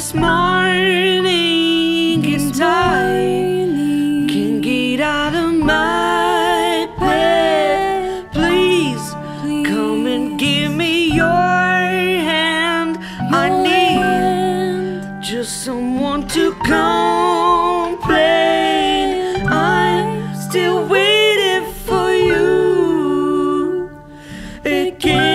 this morning is mine. Can't get out of my bed. Please come and give me your hand. I need just someone to complain. I'm still waiting for you again.